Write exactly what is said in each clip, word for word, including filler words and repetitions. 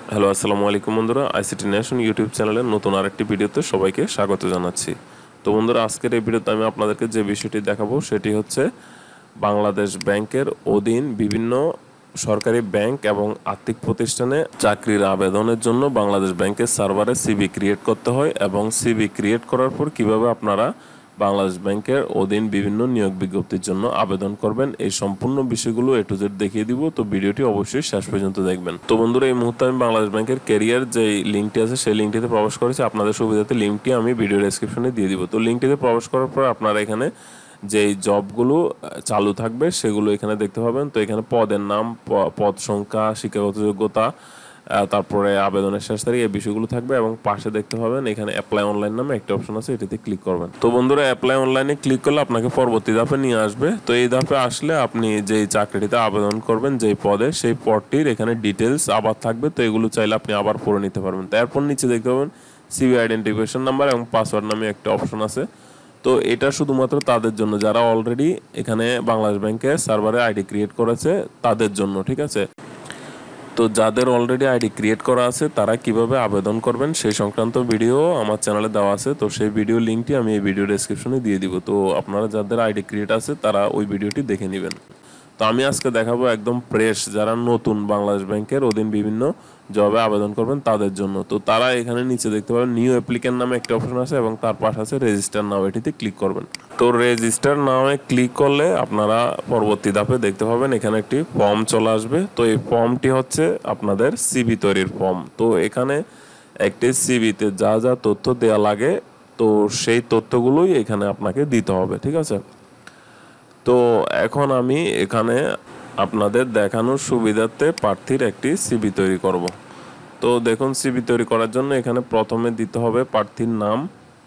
Hello আসসালামু আলাইকুম বন্ধুরা, আইসিটি নেশন ইউটিউব চ্যানেলের নতুন আরেকটি ভিডিওতে সবাইকে স্বাগত জানাচ্ছি। তো বন্ধুরা, আজকের এই ভিডিওতে আমি আপনাদেরকে যে বিষয়টি দেখাবো সেটি হচ্ছে বাংলাদেশ ব্যাংকের অধীন বিভিন্ন সরকারি ব্যাংক এবং আর্থিক প্রতিষ্ঠানে চাকরির আবেদনের জন্য বাংলাদেশ ব্যাংকের সার্ভারে সিভি ক্রিয়েট করতে হয় এবং সিভি ক্রিয়েট করার পর কিভাবে আপনারা বাংলাদেশ ব্যাংকের অধীন বিভিন্ন নিয়োগ বিজ্ঞপ্তির জন্য আবেদন করবেন, এই সম্পূর্ণ বিষয়গুলো এ টু জেড দেখিয়ে দিব। তো ভিডিওটি অবশ্যই শেষ পর্যন্ত দেখবেন। তো বন্ধুরা, এই মুহূর্তে আমি বাংলাদেশ ব্যাংকের ক্যারিয়ার যে লিঙ্কটি আছে সেই লিঙ্কটিতে প্রবেশ করেছি। আপনাদের সুবিধাতে লিঙ্কটি আমি ভিডিও ডেসক্রিপশনে দিয়ে দিব। তো লিঙ্কটিতে প্রবেশ করার পর আপনারা এখানে যেই জবগুলো চালু থাকবে সেগুলো এখানে দেখতে পাবেন। তো এখানে পদের নাম, পদ সংখ্যা, শিক্ষাগত যোগ্যতা, তারপরে আবেদনের শেষ তারিখ, এই বিষয়গুলো থাকবে এবং পাশে দেখতে পাবেন এখানে অ্যাপ্লাই অনলাইন নামে একটা অপশন আছে, এটিতে ক্লিক করবেন। তো বন্ধুরা, অ্যাপ্লাই অনলাইনে ক্লিক করলে আপনাকে পরবর্তী ধাপে নিয়ে আসবে। তো এই ধাপে আসলে আপনি যেই চাকরিটিতে আবেদন করবেন যেই পদে, সেই পদটির এখানে ডিটেলস আবার থাকবে। তো এগুলো চাইলে আপনি আবার পড়ে নিতে পারবেন। তারপর নিচে দেখতে পাবেন সিভি আইডেন্টিফিকেশন নাম্বার এবং পাসওয়ার্ড নামে একটা অপশন আছে। তো এটা শুধুমাত্র তাদের জন্য যারা অলরেডি এখানে বাংলাদেশ ব্যাংকে সার্ভারে আইডি ক্রিয়েট করেছে তাদের জন্য, ঠিক আছে। তো যাদের অলরেডি আইডি ক্রিয়েট করা আছে তারা কিভাবে আবেদন করবেন সেই সংক্রান্ত ভিডিও আমার চ্যানেলে দেওয়া আছে। তো সেই ভিডিও লিঙ্কটি আমি এই ভিডিও ডেসক্রিপশনে দিয়ে দিব। তো আপনারা যাদের আইডি ক্রিয়েট আছে তারা ওই ভিডিওটি দেখে নেবেন। তো আমি আজকে দেখাবো একদম ফ্রেশ, যারা নতুন বাংলাদেশ ব্যাংকের অধীন বিভিন্ন জবে আবেদন করবেন তাদের জন্য। তো তারা এখানে নিচে দেখতে পাবেন নিউ অ্যাপ্লিক্যান্ট নামে একটা অপশন আছে এবং তার পাশে আছে রেজিস্টার নাও, এটিতে ক্লিক করবেন। তো রেজিস্টার নামে ক্লিক করলে আপনারা পরবর্তী ধাপে দেখতে পাবেন এখানে একটি ফর্ম চলে আসবে। তো এই ফর্মটি হচ্ছে আপনাদের সিভি তৈরির ফর্ম। তো এখানে একটি সিভিতে যা যা তথ্য দেওয়া লাগে তো সেই তথ্যগুলোই এখানে আপনাকে দিতে হবে, ঠিক আছে। তো এখন আমি এখানে আপনাদের দেখানোর সুবিধার্থে প্রার্থীর একটি সিভি তৈরি করব। তো দেখুন, সিভি তৈরি করার জন্য এখানে প্রথমে দিতে হবে প্রার্থীর নাম।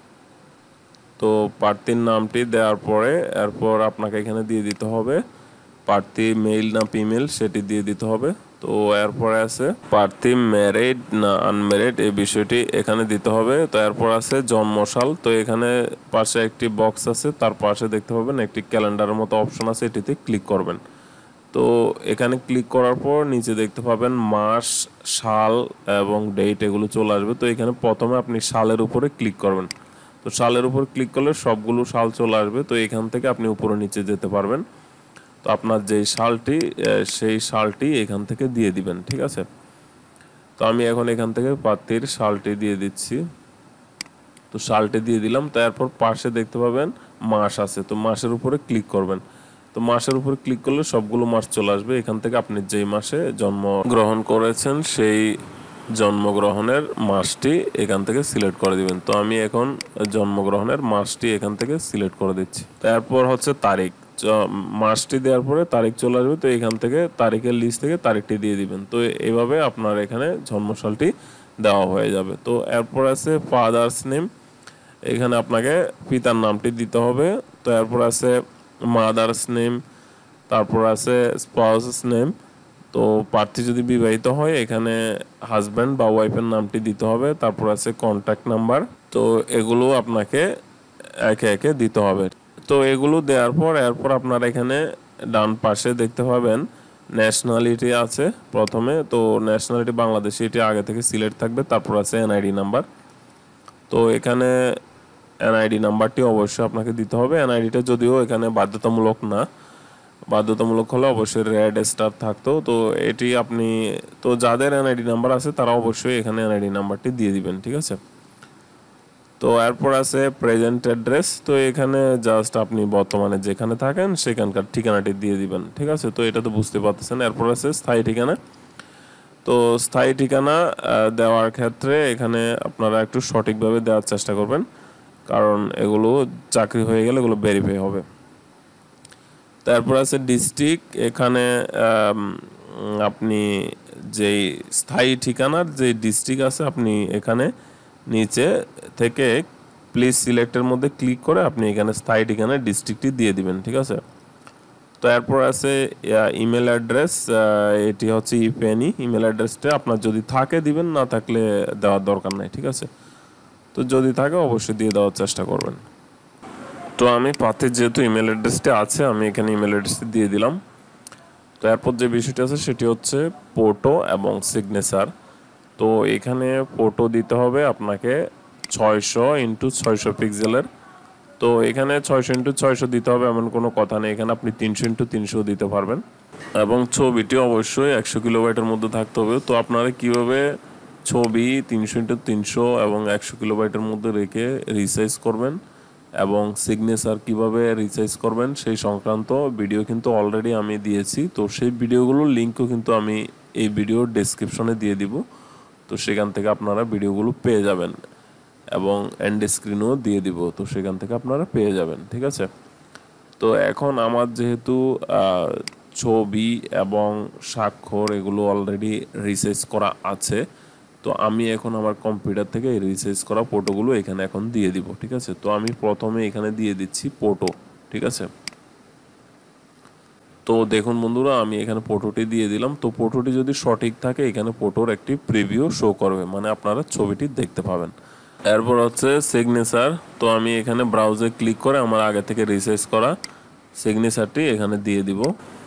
তো প্রার্থীর নামটি দেওয়ার পরে এরপর আপনাকে এখানে দিয়ে দিতে হবে প্রার্থী মেল না ফিমেল, সেটি দিয়ে দিতে হবে। তো এরপরে আছে প্রার্থী ম্যারিড না আনম্যারিড, এই বিষয়টি এখানে দিতে হবে। তো এরপর আছে জন্মসাল। তো এখানে পাশে একটি বক্স আছে, তার পাশে দেখতে পাবেন একটি ক্যালেন্ডারের মতো অপশন আছে, এটিতে ক্লিক করবেন। তো এখানে ক্লিক করার পর নিচে দেখতে পাবেন মাস, সাল এবং ডেট, এগুলো চলে আসবে। তো এখানে প্রথমে আপনি সালের উপরে ক্লিক করবেন। তো সালের উপর ক্লিক করলে সবগুলো সাল চলে আসবে। তো এখান থেকে আপনি উপরে নিচে যেতে পারবেন। তো আপনার যেই সালটি সেই সালটি এখান থেকে দিয়ে দিবেন, ঠিক আছে। তো আমি এখন এখান থেকে প্রার্থীর সালটি দিয়ে দিচ্ছি। তো সালটি দিয়ে দিলাম। তারপর পাশে দেখতে পাবেন মাস আছে, তো মাসের উপরে ক্লিক করবেন। তো মাসের উপরে ক্লিক করলে সবগুলো মাস চলে আসবে। এখান থেকে আপনি যেই মাসে জন্মগ্রহণ করেছেন সেই জন্মগ্রহণের মাসটি এখান থেকে সিলেক্ট করে দিবেন। তো আমি এখন জন্মগ্রহণের মাসটি এখান থেকে সিলেক্ট করে দিচ্ছি। তারপর হচ্ছে তারিখ, মাসটি দেওয়ার পরে তারিখ চলে আসবে। তো এখান থেকে তারিখের লিস্ট থেকে তারিখটি দিয়ে দিবেন। তো এইভাবে আপনার এখানে জন্মসালটি দেওয়া হয়ে যাবে। তো এরপর আছে ফাদার্স নেম, এখানে আপনাকে পিতার নামটি দিতে হবে। তো এরপর আছে মাদার্স নেম, তারপর আছে স্পাউসেস নেম। তো প্রার্থী যদি বিবাহিত হয় এখানে হাজব্যান্ড বা ওয়াইফের নামটি দিতে হবে। তারপর আছে কন্ট্যাক্ট নাম্বার। তো এগুলো আপনাকে একে একে দিতে হবে। তো এগুলো দেওয়ার পর এরপর আপনারা এখানে ডান পাশে দেখতে পাবেন ন্যাশনালিটি আছে প্রথমে। তো ন্যাশনালিটি বাংলাদেশি, এটি আগে থেকে সিলেক্ট থাকবে। তারপর আছে এনআইডি নাম্বার। তো এখানে এনআইডি নাম্বারটি অবশ্যই আপনাকে দিতে হবে। এনআইডিটা যদিও এখানে বাধ্যতামূলক না, বাধ্যতামূলক হলে অবশ্যই রেড স্টার থাকতো। তো এটি আপনি, তো যাদের এনআইডি নাম্বার আছে তারা অবশ্যই এখানে এনআইডি নাম্বারটি দিয়ে দিবেন, ঠিক আছে। তো এরপর আছে প্রেজেন্ট অ্যাড্রেস। তো এখানে জাস্ট আপনি বর্তমানে যেখানে থাকেন সেখানকার ঠিকানাটি দিয়ে দিবেন, ঠিক আছে। তো এটা তো বুঝতে পারতেছেন। এরপর আছে স্থায়ী ঠিকানা। তো স্থায়ী ঠিকানা দেওয়ার ক্ষেত্রে এখানে আপনারা একটু সঠিকভাবে দেওয়ার চেষ্টা করবেন, কারণ এগুলো চাকরি হয়ে গেলে এগুলো ভেরিফাই হবে। তারপর আছে ডিস্ট্রিক্ট, এখানে আপনি যেই স্থায়ী ঠিকানার যে ডিস্ট্রিক্ট আছে আপনি এখানে নিচে থেকে প্লিজ সিলেক্টের মধ্যে ক্লিক করে আপনি এখানে স্থায়ী ঠিকানার ডিস্ট্রিক্টটি দিয়ে দিবেন, ঠিক আছে। তো এরপর আছে ইমেল অ্যাড্রেস, এটি হচ্ছে ইপেনি ইমেল অ্যাড্রেসটা আপনার যদি থাকে দিবেন, না থাকলে দেওয়ার দরকার নাই, ঠিক আছে। তো যদি থাকে অবশ্যই দিয়ে দেওয়ার চেষ্টা করবেন। তো আমি প্রার্থীর যেহেতু ইমেল অ্যাড্রেসটি আছে আমি এখানে ইমেল অ্যাড্রেসটি দিয়ে দিলাম। তো এরপর যে বিষয়টি আছে সেটি হচ্ছে ফটো এবং সিগনেচার। তো তো এখানে ফটো দিতে হবে আপনাকে ছয়শো ইন্টু ছয়শো পিক্সেলের। তো এখানে ছয়শো ইন্টু ছয়শো দিতে হবে এমন কোনো কথা নেই, এখানে আপনি তিনশো ইন্টু তিনশো দিতে পারবেন এবং ছবিটি অবশ্যই একশো কিলোবাইটের মধ্যে থাকতে হবে। তো আপনারা কীভাবে ছবি তিনশো ইন্টু তিনশো এবং একশো কিলোবাইটের মধ্যে রেখে রিসাইজ করবেন এবং সিগনেচার কিভাবে রিসাইজ করবেন সেই সংক্রান্ত ভিডিও কিন্তু অলরেডি আমি দিয়েছি। তো সেই ভিডিওগুলোর লিঙ্কও কিন্তু আমি এই ভিডিওর ডেসক্রিপশনে দিয়ে দিব। তো সেখান থেকে আপনারা ভিডিওগুলো পেয়ে যাবেন এবং এন্ড স্ক্রিনও দিয়ে দিব, তো সেখান থেকে আপনারা পেয়ে যাবেন, ঠিক আছে। তো এখন আমার যেহেতু ছবি এবং স্বাক্ষর এগুলো অলরেডি রিসাইজ করা আছে, তো আমি এখন আমার কম্পিউটার থেকে এই রিসাইজ করা ফটোগুলো এখানে এখন দিয়ে দিব, ঠিক আছে। তো আমি প্রথমে এখানে দিয়ে দিচ্ছি ফটো, ঠিক আছে। তো দেখুন বন্ধুরা, আমি এখানে ফটোটি দিয়ে দিলাম। তো ফটোটি যদি সঠিক থাকে এখানে ফটোর একটি প্রিভিউ শো করবে, মানে আপনারা ছবিটি দেখতে পাবেন। এরপর হচ্ছে সিগনেচার। তো আমি এখানে ব্রাউজে ক্লিক করে আমার আগে থেকে রিসাইজ করা সিগনেচারটি এখানে দিয়ে দিব।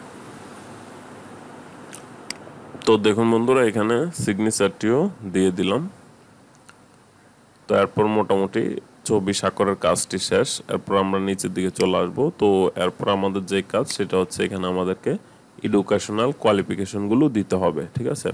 তো দেখুন বন্ধুরা, এখানে সিগনেচারটিও দিয়ে দিলাম। তো এরপর মোটামুটি ছবি স্বাক্ষরের কাজটি শেষ। এরপর আমরা নিচের দিকে চলে আসবো। তো এরপর আমাদের যে কাজ সেটা হচ্ছে এখানে আমাদেরকে এডুকেশনাল কোয়ালিফিকেশনগুলো দিতে হবে, ঠিক আছে।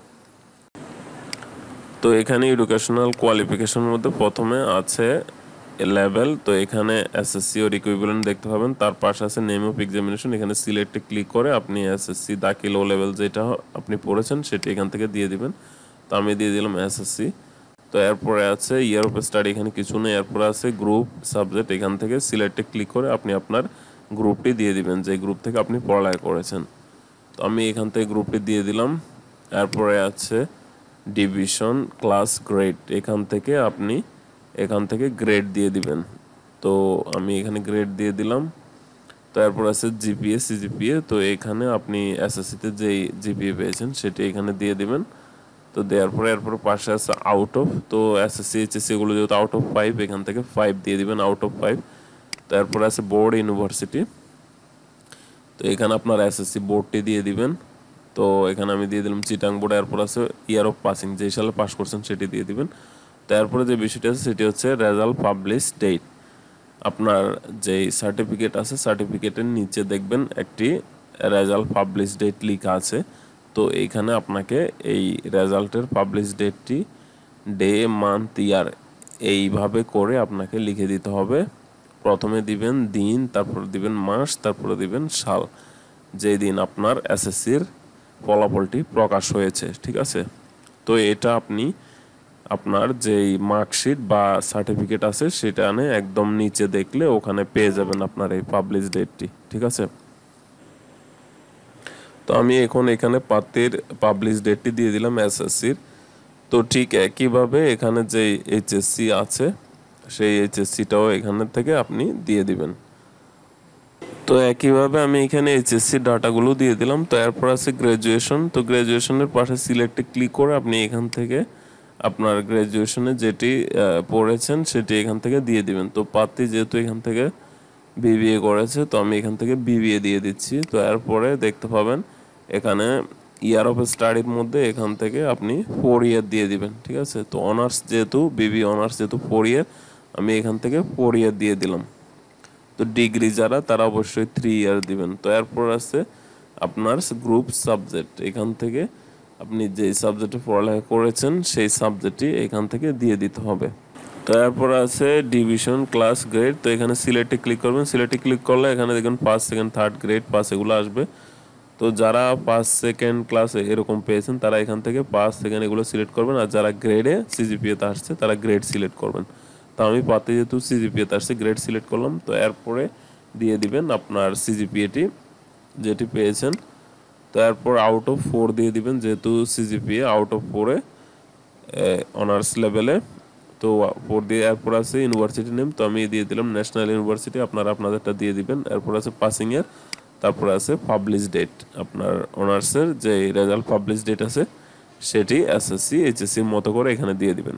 তো এখানে এডুকেশনাল কোয়ালিফিকেশনের মধ্যে প্রথমে আছে লেভেল। তো এখানে এসএসসি ওর ইকুইভ্যালেন্ট দেখতে পাবেন, তার পাশে আছে নেম অফ এক্সামিনেশন। এখানে সিলেক্টে ক্লিক করে আপনি এসএসসি দাখিল ও লেভেল যেটা আপনি পড়েছেন সেটি এখান থেকে দিয়ে দিবেন। তো আমি দিয়ে দিলাম এসএসসি। তো এরপরে আছে ইয়ার অফ স্টাডি, এখানে কিছু নেই। এরপরে আছে গ্রুপ সাবজেক্ট, এখান থেকে সিলেক্টে ক্লিক করে আপনি আপনার গ্রুপটি দিয়ে দিবেন যে গ্রুপ থেকে আপনি পড়ালেখা করেছেন। তো আমি এখান থেকে গ্রুপটি দিয়ে দিলাম। এরপরে আছে ডিভিশন ক্লাস গ্রেড, এখান থেকে আপনি এখান থেকে গ্রেড দিয়ে দিবেন। তো আমি এখানে গ্রেড দিয়ে দিলাম। তো এরপর আছে জিপিএ সিজিপিএ, তো এখানে আপনি এসএসসিতে যেই জিপিএ পেয়েছেন সেটি এখানে দিয়ে দিবেন। তো দেওয়ার পরে এরপর পাশে আছে আউট অফ। তো এসএসসি এইচএসসি এগুলো যেহেতু আউট অফ ফাইভ, এখান থেকে ফাইভ দিয়ে দিবেন, আউট অফ ফাইভ। তারপরে আছে বোর্ড ইউনিভার্সিটি, তো এখানে আপনার এসএসসি বোর্ডটি দিয়ে দিবেন। তো এখানে আমি দিয়ে দিলাম চিটাং বোর্ড। এরপর আছে ইয়ার অফ পাসিং, যেই সালে পাস করছেন সেটি দিয়ে দিবেন। তারপরে যে বিষয়টি আছে সেটি হচ্ছে রেজাল্ট পাবলিশ ডেট। আপনার যেই সার্টিফিকেট আছে সার্টিফিকেটের নিচে দেখবেন একটি রেজাল্ট পাবলিশ ডেট লেখা আছে। তো এইখানে আপনাকে এই রেজাল্টের পাবলিশ ডেটটি ডে মান্থ ইয়ার এইভাবে করে আপনাকে লিখে দিতে হবে। প্রথমে দিবেন দিন, তারপরে দিবেন মাস, তারপরে দিবেন সাল, যেই দিন আপনার এসএসসির ফলাফলটি প্রকাশ হয়েছে, ঠিক আছে। তো এটা আপনি আপনার যেই মার্কশিট বা সার্টিফিকেট আছে সেটা আনে একদম নিচে দেখলে ওখানে পেয়ে যাবেন আপনার এই পাবলিশ ডেটটি, ঠিক আছে। তো আমি এখন এখানে প্রার্থীর পাবলিশ ডেটটি দিয়ে দিলাম এসএসসির। তো ঠিক একইভাবে এখানে যে এইচএসসি আছে সেই এইচএসসিটাও এখানে থেকে আপনি দিয়ে দিবেন। তো একইভাবে আমি এখানে এইচএসসি ডাটাগুলো দিয়ে দিলাম। তো এরপর আছে গ্র্যাজুয়েশন। তো গ্র্যাজুয়েশনের পাশে সিলেক্টে ক্লিক করে আপনি এখান থেকে আপনার গ্র্যাজুয়েশনে যেটি পড়েছেন সেটি এখান থেকে দিয়ে দিবেন। তো প্রার্থী যেহেতু এখান থেকে বিবিএ করেছে, তো আমি এখান থেকে বিবিএ দিয়ে দিচ্ছি। তো এরপরে দেখতে পাবেন এখানে ইয়ার অফ স্টাডির মধ্যে এখান থেকে আপনি ফোর ইয়ার দিয়ে দিবেন, ঠিক আছে। তো অনার্স যেহেতু বিবিএ অনার্স যেহেতু ফোর ইয়ার, আমি এখান থেকে ফোর ইয়ার দিয়ে দিলাম। তো ডিগ্রি যারা তারা অবশ্যই থ্রি ইয়ার দিবেন। তো এরপর আছে আপনার গ্রুপ সাবজেক্ট, এখান থেকে আপনি যেই সাবজেক্টে পড়ালেখা করেছেন সেই সাবজেক্টটি এখান থেকে দিয়ে দিতে হবে। তো এরপর আছে ডিভিশন ক্লাস গ্রেড। তো এখানে সিলেক্টে ক্লিক করবেন। সিলেক্টে ক্লিক করলে এখানে দেখুন first second third grade pass এগুলো আসবে। তো যারা ফার্স্ট সেকেন্ড ক্লাস এরকম পেয়েছেন তারা এখান থেকে ফার্স্ট সেকেন্ড এগুলো সিলেক্ট করবেন, আর যারা গ্রেডে সিজিপিএতে আসছে তারা গ্রেড সিলেক্ট করবেন। তো আমি পাতে যেহেতু সিজিপিএতে আসছে গ্রেড সিলেক্ট করলাম। তো এরপরে দিয়ে দিবেন আপনার সিজিপিএটি যেটি পেয়েছেন। তো এরপর আউট অফ ফোর দিয়ে দিবেন, যেহেতু সিজিপিএ আউট অফ ফোরে অনার্স লেভেলে। তো ফোর দিয়ে এরপর আছে ইউনিভার্সিটি নেম, তো আমি দিয়ে দিলাম ন্যাশনাল ইউনিভার্সিটি, আপনারা আপনাদেরটা দিয়ে দিবেন। এরপর আছে পাসিং ইয়ার, তারপর আছে পাবলিশ ডেট, আপনার অনার্সের যে রেজাল্ট পাবলিশ ডেট আছে সেটি এসএসসি এইচএসসির মতো করে এখানে দিয়ে দিবেন।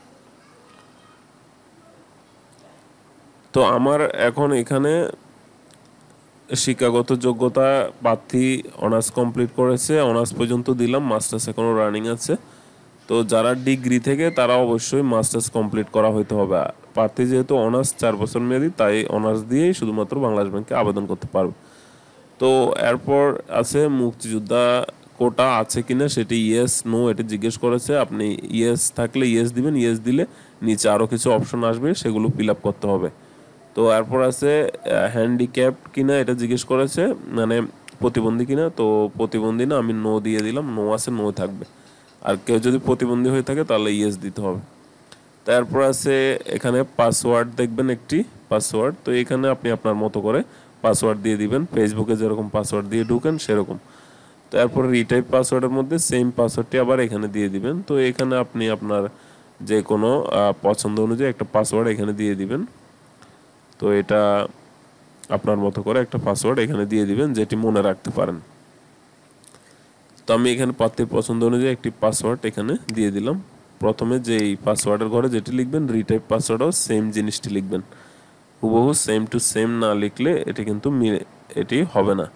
তো আমার এখন এখানে শিক্ষাগত যোগ্যতা প্রার্থী অনার্স কমপ্লিট করেছে, অনার্স পর্যন্ত দিলাম, মাস্টার্স এখনও রানিং আছে। তো যারা ডিগ্রি থেকে তারা অবশ্যই মাস্টার্স কমপ্লিট করা হইতে হবে। প্রার্থী যেহেতু অনার্স চার বছর মেয়াদি, তাই অনার্স দিয়েই শুধুমাত্র বাংলাদেশ ব্যাংকে আবেদন করতে পারবে। তো এরপর আছে মুক্তিযোদ্ধা কোটা আছে কিনা, সেটি ইয়েস নো এটি জিজ্ঞেস করেছে। আপনি ইয়েস থাকলে ইয়েস দিবেন, ইয়েস দিলে নিচে আরও কিছু অপশন আসবে, সেগুলো ফিল আপ করতে হবে। তো এরপর আছে হ্যান্ডিক্যাপড কিনা এটা জিজ্ঞেস করেছে, মানে প্রতিবন্ধী কিনা। তো প্রতিবন্ধী না, আমি নো দিয়ে দিলাম, নো আছে নো থাকবে। আর কেউ যদি প্রতিবন্ধী হয়ে থাকে তাহলে ইয়েস দিতে হবে। তারপর আছে এখানে পাসওয়ার্ড দেখবেন, একটি পাসওয়ার্ড। তো এখানে আপনি আপনার মতো করে পাসওয়ার্ড দিয়ে দিবেন, ফেসবুকে যেরকম পাসওয়ার্ড দিয়ে ঢুকেন সেরকম। তারপর রিটাইপ পাসওয়ার্ডের মধ্যে সেম পাসওয়ার্ডটি আবার এখানে দিয়ে দিবেন। তো এখানে আপনি আপনার যে কোনো পছন্দ অনুযায়ী একটা পাসওয়ার্ড এখানে দিয়ে দিবেন। তো এটা আপনার মতো করে একটা পাসওয়ার্ড এখানে দিয়ে দিবেন, যেটি মনে রাখতে পারেন। তো আমি এখানে প্রার্থীর পছন্দ অনুযায়ী একটি পাসওয়ার্ড এখানে দিয়ে দিলাম। প্রথমে যেই পাসওয়ার্ডের ঘরে যেটি লিখবেন, রিটাইপ পাসওয়ার্ডও সেম জিনিসটি লিখবেন। হুবহু সেম টু সেম না লিখলে এটি কিন্তু এটি হবে না।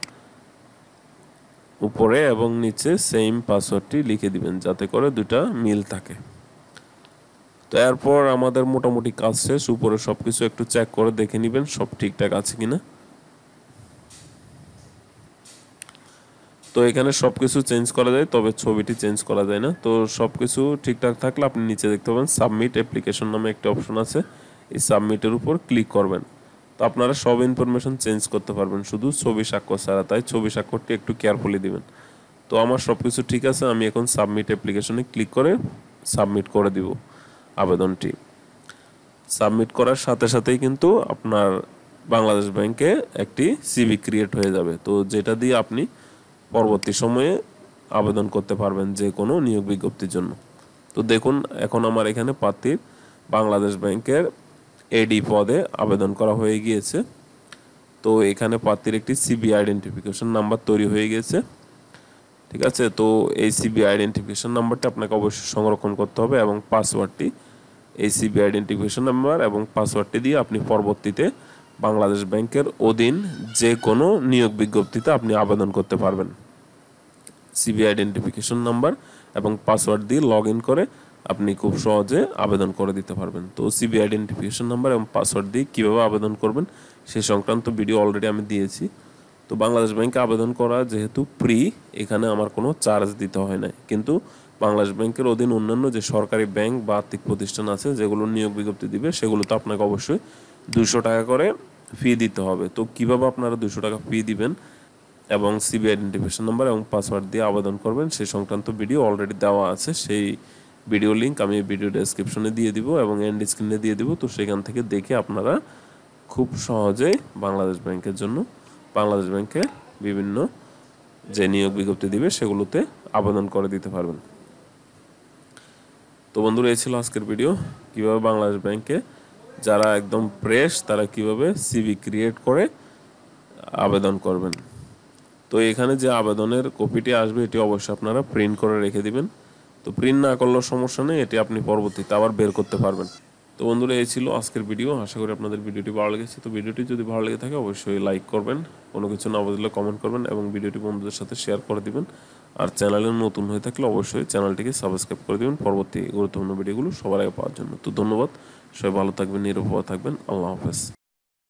উপরে এবং নিচে সেম পাসওয়ার্ডটি লিখে দিবেন, যাতে করে দুটা মিল থাকে। তো এরপর আমাদের মোটামুটি কাজ শেষ। উপরে সব কিছু একটু চেক করে দেখে নেবেন সব ঠিকঠাক আছে কিনা। তো এখানে সব কিছু চেঞ্জ করা যায়, তবে ছবিটি চেঞ্জ করা যায় না। তো সব কিছু ঠিকঠাক থাকলে আপনি নিচে দেখতে পাবেন সাবমিট অ্যাপ্লিকেশন নামে একটা অপশন আছে, এই সাবমিটের উপর ক্লিক করবেন। তো আপনারা সব ইনফরমেশন চেঞ্জ করতে পারবেন, শুধু ছবি স্বাক্ষর ছাড়া, তাই ছবি স্বাক্ষরটি একটু কেয়ারফুলি দিবেন। তো আমার সব কিছু ঠিক আছে, আমি এখন সাবমিট অ্যাপ্লিকেশনে ক্লিক করে সাবমিট করে দিব আবেদনটি। সাবমিট করার সাথে সাথেই কিন্তু আপনার বাংলাদেশ ব্যাংকে একটি সিভি ক্রিয়েট হয়ে যাবে, তো যেটা দিয়ে আপনি পরবর্তী সময়ে আবেদন করতে পারবেন যে কোনো নিয়োগ বিজ্ঞপ্তির জন্য। তো দেখুন এখন আমার এখানে প্রার্থীর বাংলাদেশ ব্যাংকের এডি পদে আবেদন করা হয়ে গিয়েছে। তো এখানে প্রার্থীর একটি সিবি আইডেন্টিফিকেশন নাম্বার তৈরি হয়ে গেছে, ঠিক আছে। তো এই সিবি আইডেন্টিফিকেশন নাম্বারটি আপনাকে অবশ্যই সংরক্ষণ করতে হবে, এবং পাসওয়ার্ডটি এই সিবি আইডেন্টিফিকেশন নাম্বার এবং পাসওয়ার্ডটি দিয়ে আপনি পরবর্তীতে বাংলাদেশ ব্যাংকের অধীন যে কোনো নিয়োগ বিজ্ঞপ্তিতে আপনি আবেদন করতে পারবেন। সিবি আইডেন্টিফিকেশন নাম্বার এবং পাসওয়ার্ড দিয়ে লগ ইন করে আপনি খুব সহজে আবেদন করে দিতে পারবেন। তো সিবি আইডেন্টিফিকেশন নাম্বার এবং পাসওয়ার্ড দিয়ে কীভাবে আবেদন করবেন সে সংক্রান্ত ভিডিও অলরেডি আমি দিয়েছি। তো বাংলাদেশ ব্যাংকে আবেদন করা যেহেতু ফ্রি, এখানে আমার কোনো চার্জ দিতে হয় না। কিন্তু বাংলাদেশ ব্যাংকের অধীন অন্যান্য যে সরকারি ব্যাংক বা আর্থিক প্রতিষ্ঠান আছে যেগুলো নিয়োগ বিজ্ঞপ্তি দিবে, সেগুলো তো আপনাকে অবশ্যই দুশো টাকা করে ফি দিতে হবে। তো কীভাবে আপনারা দুশো টাকা ফি দিবেন এবং সিবি আইডেন্টিফিকেশন নাম্বার এবং পাসওয়ার্ড দিয়ে আবেদন করবেন সে সংক্রান্ত ভিডিও অলরেডি দেওয়া আছে। সেই ভিডিও লিঙ্ক আমি ভিডিও ডেসক্রিপশনে দিয়ে দিব এবং এন্ড স্ক্রিনে দিয়ে দিব। তো সেখান থেকে দেখে আপনারা খুব সহজেই বাংলাদেশ ব্যাংকের জন্য বাংলাদেশ ব্যাংকে বিভিন্ন যে নিয়োগ বিজ্ঞপ্তি দিবে সেগুলোতে আবেদন করে দিতে পারবেন। তো বন্ধুরা, এই ছিল আজকের ভিডিও, কিভাবে বাংলাদেশ ব্যাংকে যারা একদম ফ্রেশ তারা কিভাবে সিভি ক্রিয়েট করে আবেদন করবেন। তো এখানে যে আবেদনের কপিটি আসবে এটি অবশ্যই আপনারা প্রিন্ট করে রেখে দিবেন। তো প্রিন্ট না করলেও সমস্যা নেই, এটি আপনি পরবর্তীতে আবার বের করতে পারবেন। তো বন্ধুরা, এই ছিল আজকের ভিডিও। আশা করি আপনাদের ভিডিওটি ভালো লেগেছে। তো ভিডিওটি যদি ভালো লেগে থাকে অবশ্যই লাইক করবেন, কোনো কিছু না বুঝলে কমেন্ট করবেন এবং ভিডিওটি বন্ধুদের সাথে শেয়ার করে দিবেন। আর চ্যানেলে নতুন হয়ে থাকলে অবশ্যই চ্যানেলটিকে সাবস্ক্রাইব করে দিবেন পরবর্তী গুরুত্বপূর্ণ ভিডিওগুলো সবার আগে পাওয়ার জন্য। তো ধন্যবাদ, সবাই ভালো থাকবেন, নিরাপদ থাকবেন। আল্লাহ হাফেজ।